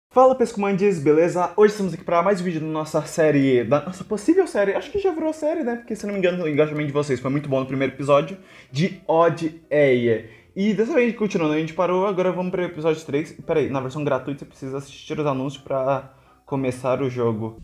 Fala pescomandes, beleza? Hoje estamos aqui para mais um vídeo da nossa série, da nossa possível série, acho que já virou série, né? Porque se não me engano o engajamento de vocês foi muito bom no primeiro episódio, de Odd-Eia. E dessa vez, continuando, a gente parou, agora vamos para o episódio 3. Peraí, na versão gratuita você precisa assistir os anúncios para começar o jogo.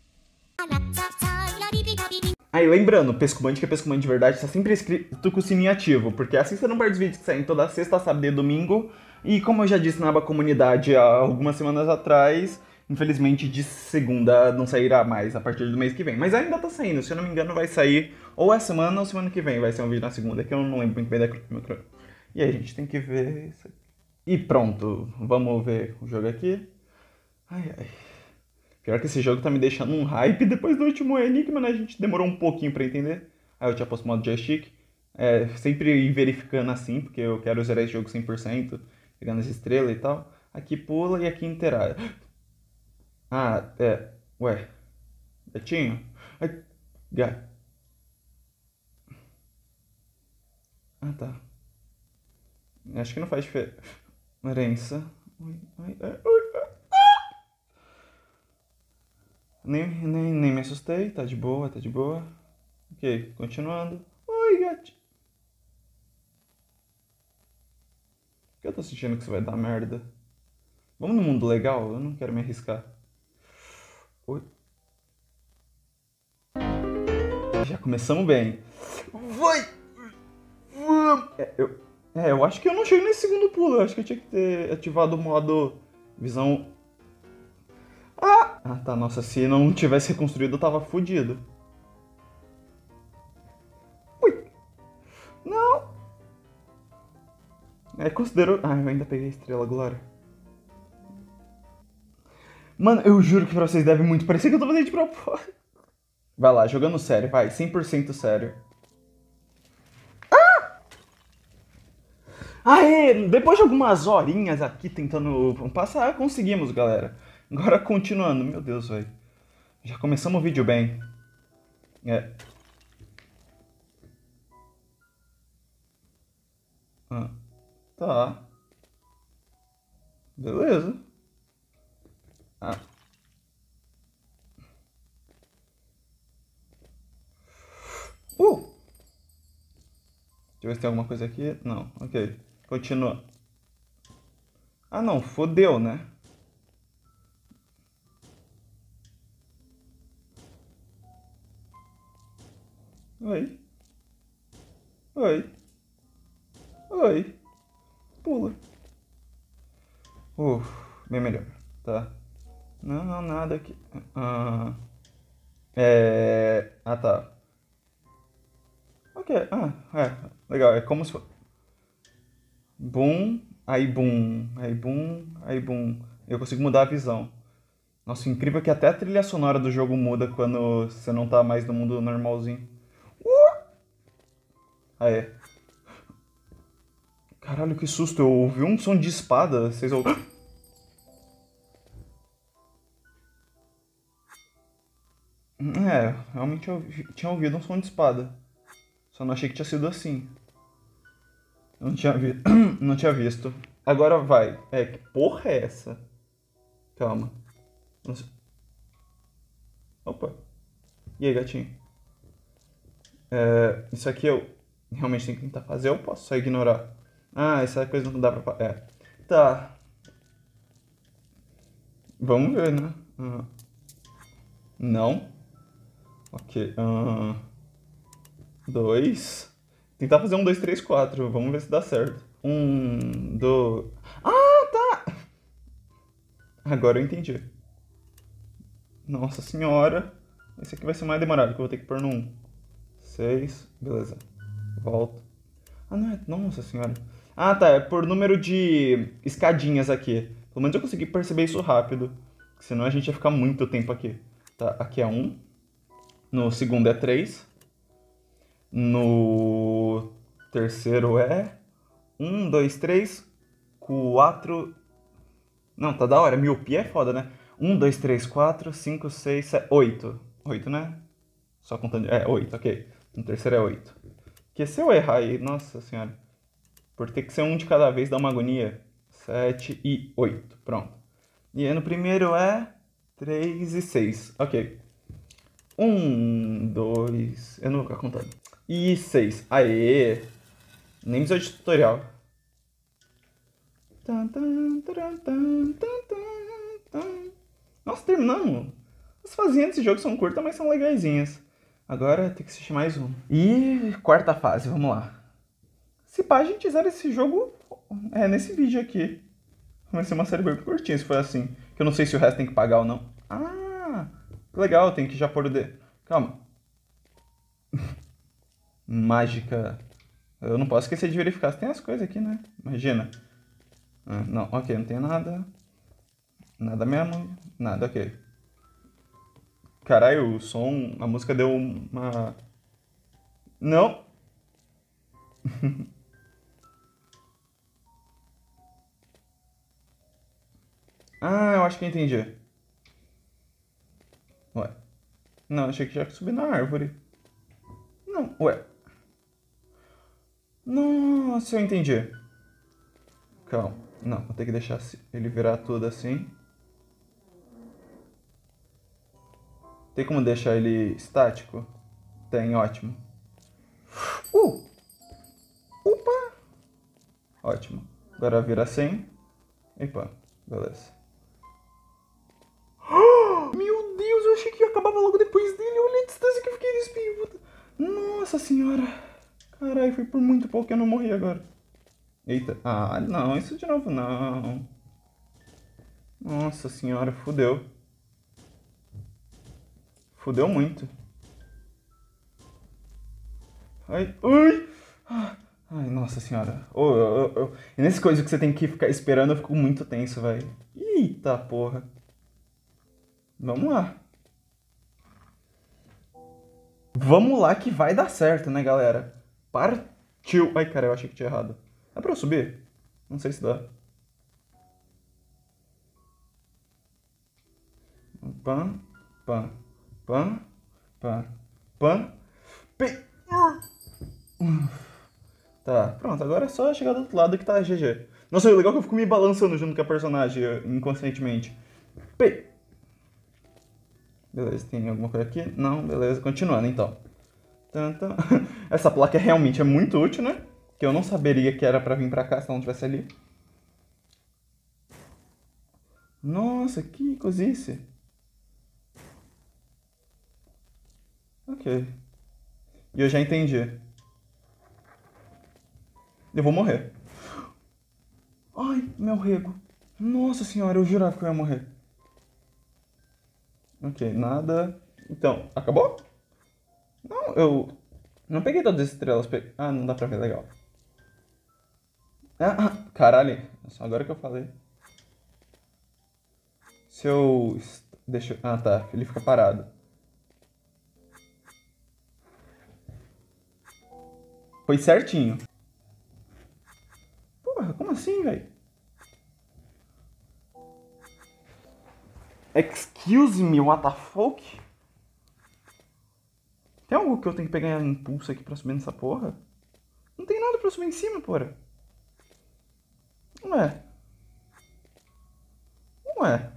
Aí, lembrando, Pescomande, que é Pescomande de verdade, tá sempre escrito com o sininho ativo, porque assim você não perde os vídeos que saem toda sexta, sábado e domingo. E como eu já disse na aba comunidade há algumas semanas atrás, infelizmente de segunda não sairá mais a partir do mês que vem. Mas ainda tá saindo, se eu não me engano vai sair ou essa semana ou semana que vem vai ser um vídeo na segunda, que eu não lembro muito bem da micro. E aí, a gente tem que ver isso aqui. E pronto, vamos ver o jogo aqui. Ai, ai. Pior que esse jogo tá me deixando um hype depois do último Enigma, né? A gente demorou um pouquinho pra entender. Aí eu tinha posto modo joystick. Sempre ir verificando assim, porque eu quero zerar esse jogo 100%, pegando as estrelas e tal. Aqui pula e aqui interage. Ah, Ué. Gatinho? Ai, gato. Ah, tá. Acho que não faz diferença. Ui, ai, ai, ai. Nem me assustei, tá de boa, tá de boa. Ok, continuando. Oi, gatinho. Por que eu tô sentindo que isso vai dar merda? Vamos no mundo legal? Eu não quero me arriscar. Oi. Já começamos bem. Vai! Vamos! Eu acho que eu não chego nesse segundo pulo. Eu acho que eu tinha que ter ativado o modo visão. Ah, tá. Nossa, se não tivesse reconstruído, eu tava fudido. Ui! Não! Considerou. Ah, eu ainda peguei a estrela, Glória. Mano, eu juro que pra vocês deve muito parecer que eu tô fazendo de propósito. Vai lá, jogando sério, vai. 100% sério. Aê! Depois de algumas horinhas aqui tentando passar, conseguimos, galera. Agora continuando. Meu Deus, velho. Já começamos o vídeo bem. É. Ah, tá. Beleza. Ah. Deixa eu ver se tem alguma coisa aqui. Não, ok. Continua. Ah, não. Fodeu, né? Oi. Oi. Oi. Pula. Uf, bem melhor. Tá. Não, nada aqui. Ah, Ah, tá. Ok. Legal. É como se fosse. Boom, aí boom, aí boom, aí boom. Eu consigo mudar a visão. Nossa, incrível que até a trilha sonora do jogo muda quando você não tá mais no mundo normalzinho. Ah, é. Caralho, que susto. Eu ouvi um som de espada. Vocês ouviram? Realmente eu tinha ouvido um som de espada. Só não achei que tinha sido assim. Não tinha, não tinha visto. Agora vai. Que porra é essa? Calma. Não sei- Opa. E aí, gatinho? Isso aqui eu realmente tenho que tentar fazer, eu posso só ignorar. Ah, essa coisa não dá pra. Tá. Vamos ver, né? Não. Ok. Dois. Tentar fazer um, dois, três, quatro. Vamos ver se dá certo. Um, dois. Ah, tá! Agora eu entendi. Nossa senhora. Esse aqui vai ser mais demorado, que eu vou ter que pôr no 1. 6. Beleza. Volta. Ah, não é. Nossa senhora. Ah, tá. É por número de escadinhas aqui. Pelo menos eu consegui perceber isso rápido. Senão a gente ia ficar muito tempo aqui. Tá, aqui é 1. No segundo é 3. No terceiro é 1, 2, 3, 4. Não, tá da hora. Miopia é foda, né? 1, 2, 3, 4, 5, 6, 7, 8. 8, né? Só contando. 8, ok. No terceiro é 8. Porque se eu errar aí, nossa senhora. Por ter que ser um de cada vez dá uma agonia. 7 e 8. Pronto. E aí no primeiro é 3 e 6. Ok. 2... Eu não vou ficar contando. E 6. Aê! Nem precisa de tutorial. Nossa, terminamos. As fazinhas desse jogo são curtas, mas são legaisinhas. Agora tem que assistir mais um. E quarta fase, vamos lá. Se pá, a gente zera esse jogo nesse vídeo aqui. Vai ser uma série bem curtinha se for assim. Que eu não sei se o resto tem que pagar ou não. Ah, legal, tem que já pôr o D. Calma. Mágica. Eu não posso esquecer de verificar se tem as coisas aqui, né? Imagina. Não, ok, não tem nada. Nada mesmo. Nada, ok. Caralho, o som, a música deu uma... Não. Ah, eu acho que eu entendi. Ué. Não, achei que tinha que subir na árvore. Não, ué. Nossa, eu entendi. Calma. Não, vou ter que deixar ele virar tudo assim. Tem como deixar ele estático? Tem, ótimo. Opa! Ótimo. Agora vira assim. Epa, beleza. Meu Deus, eu achei que acabava logo depois dele. Olha a distância que eu fiquei desse pivote. Nossa senhora. Caralho, foi por muito pouco que eu não morri agora. Eita. Ah, não, isso de novo não. Nossa senhora, fudeu. Fudeu muito. Ai, ai. Ai, nossa senhora. E nesse coisa que você tem que ficar esperando, eu fico muito tenso, velho. Eita porra. Vamos lá. Vamos lá que vai dar certo, né, galera? Partiu. Ai, cara, eu achei que tinha errado. Dá pra eu subir? Não sei se dá. Pam, pam, pam, pam, pam. Pe... Tá, pronto. Agora é só chegar do outro lado que tá GG. Nossa, o legal é que eu fico me balançando junto com a personagem inconscientemente. P. Beleza, tem alguma coisa aqui? Não, beleza. Continuando, então. Essa placa realmente é muito útil, né? Que eu não saberia que era pra vir pra cá se ela não tivesse ali. Nossa, que cozice. Ok. E eu já entendi. Eu vou morrer. Ai, meu rego. Nossa senhora, eu jurava que eu ia morrer. Ok, nada. Então, acabou? Não, eu não peguei todas as estrelas. Ah, não dá pra ver, legal. Caralho. Só agora que eu falei. Se eu... Deixa... Ah, tá. Ele fica parado. Foi certinho. Porra, como assim, velho? Excuse me, what the fuck? Tem algo que eu tenho que pegar impulso aqui pra subir nessa porra? Não tem nada pra subir em cima, porra. Ué. Ué.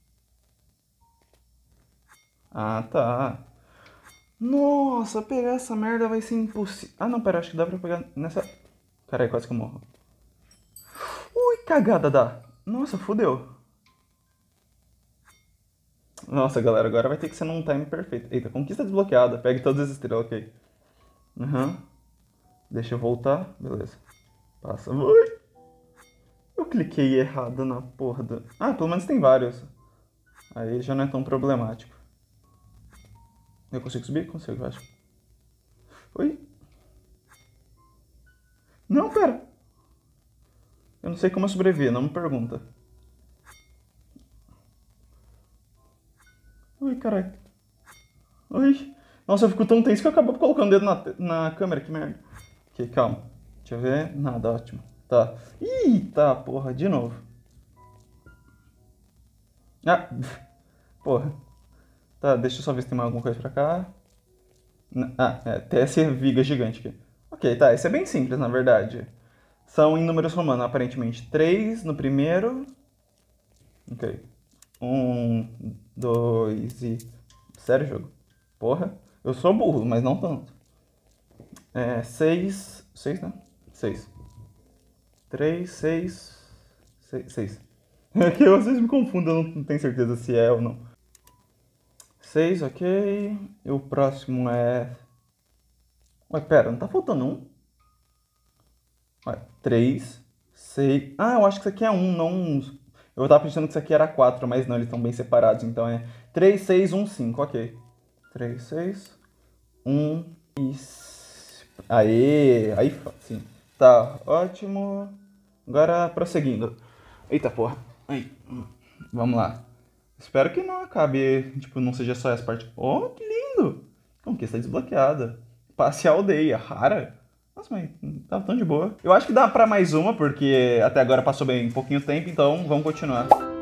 Ah, tá. Nossa, pegar essa merda vai ser impossível. Ah, não, pera, acho que dá pra pegar nessa... Caralho, quase que eu morro. Ui, cagada dá. Nossa, fodeu. Nossa, galera, agora vai ter que ser num time perfeito. Eita, conquista desbloqueada. Pegue todas as estrelas, ok. Aham. Deixa eu voltar. Beleza. Passa. Ui. Eu cliquei errado na porra do... Ah, pelo menos tem vários. Aí já não é tão problemático. Eu consigo subir? Consigo, eu acho. Oi? Não, pera. Eu não sei como eu sobrevivi, não me pergunta. Ui, caralho. Ui. Nossa, eu fico tão tenso que eu acabo colocando o dedo na câmera, que merda. Ok, calma. Deixa eu ver. Nada, ótimo. Tá. Ih, tá, porra, de novo. Ah, porra. Tá, deixa eu só ver se tem mais alguma coisa pra cá. Tem essa viga gigante aqui. Ok, tá, esse é bem simples, na verdade. São em números romanos, aparentemente. 3 no primeiro. Ok. 2 e... Sério, jogo? Porra, eu sou burro, mas não tanto. 6... 6, né? 6. 3, 6... 6. É que eu às vezes me confundo, eu não tenho certeza se é ou não. 6, ok. E o próximo é... Ué, pera, não tá faltando um? Ué, 3, 6... Ah, eu acho que isso aqui é um, não um. Eu tava pensando que isso aqui era 4, mas não, eles estão bem separados. Então é 3, 6, 1, 5, ok. 3, 6, 1 e... Aê! Aí, sim. Tá, ótimo. Agora, prosseguindo. Eita porra. Aí, vamos lá. Espero que não acabe, tipo, não seja só essa parte. Oh, que lindo! Conquista desbloqueada. Passe a aldeia. Rara? Nossa, mas tava tão de boa. Eu acho que dá pra mais uma, porque até agora passou bem um pouquinho tempo, então vamos continuar.